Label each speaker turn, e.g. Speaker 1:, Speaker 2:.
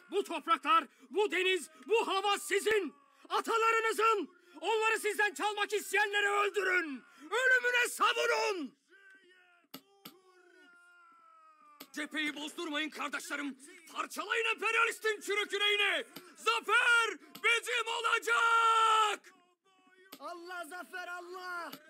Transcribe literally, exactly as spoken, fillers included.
Speaker 1: Bu topraklar, bu deniz, bu hava sizin. Atalarınızın. Onları sizden çalmak isteyenleri öldürün. Ölümüne savurun. Cepheyi bozdurmayın kardeşlerim. Parçalayın emperyalistin çürük yüreğini. Zafer bizim olacak.
Speaker 2: Allah zafer Allah.